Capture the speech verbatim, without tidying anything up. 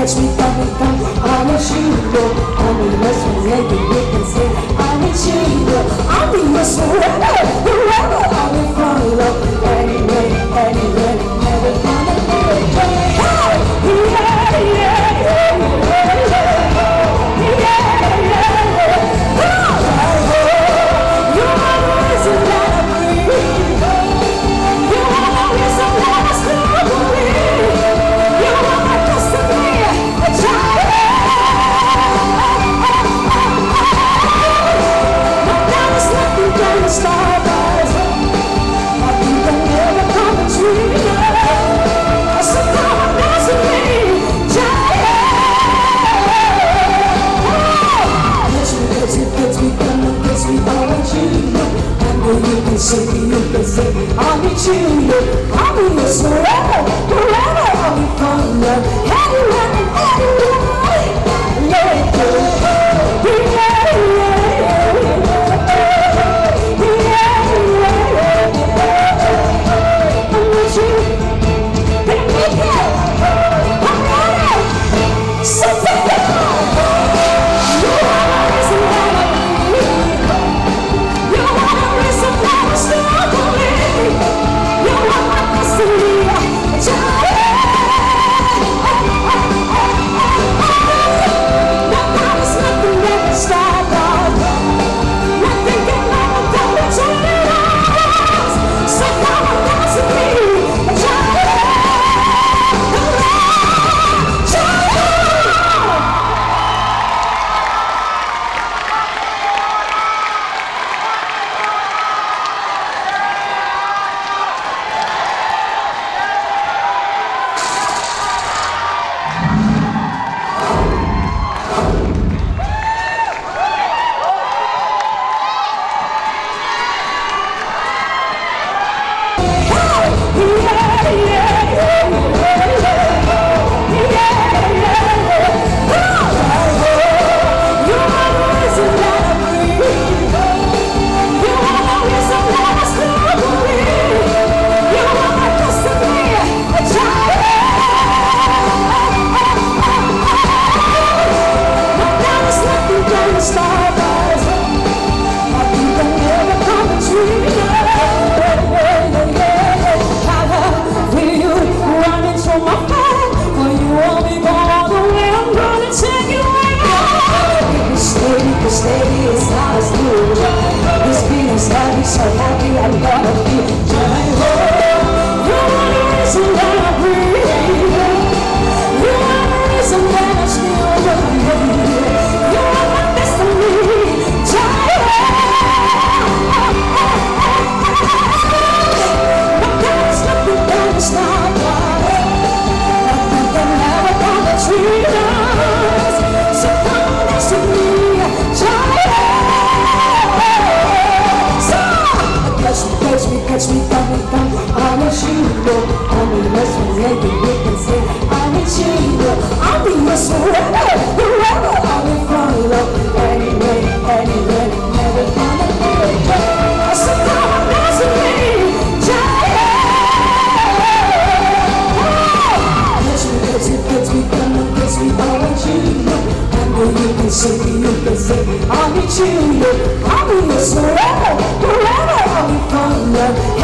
catch me coming, come, I need you, I need less than maybe we can say, I need you, I need you forever, forever, I'll be falling love, anyway, anyway, never gonna let it go. Hey, yeah, yeah, yeah, yeah, yeah, yeah, yeah, oh, you're the reason that I breathe, you're the reason that I still believe, you are my destiny, a child. Nothing can stop us. Nothing can ever come between us. So come on, dance with me, child. Catch me, catch me, catch me, come on, catch me, I want you. I know you can say, you can say, I need you. I'll be yours forever, forever. I'll be falling love, anywhere and anywhere. Let it go, yeah, yeah, yeah. So happy I'm gonna be giant. You are the reason that I breathe. You are the reason that I still believe. You are my destiny, giant. But there's nothing that is not right. Nothing can ever come between us. So come next to me, giant. Catch me, catch me, coming, come, I need you, I need less than maybe we can say, I need you, I'll be yours forever, forever, I'll be falling love, anyway, anyway, never gonna let it go. So come on, dance with me, giant. Catch me, catch me, catch me, come on, catch me, I want you. I know you can say, you can say, I need you, I'll be yours forever, forever. I'll be falling love.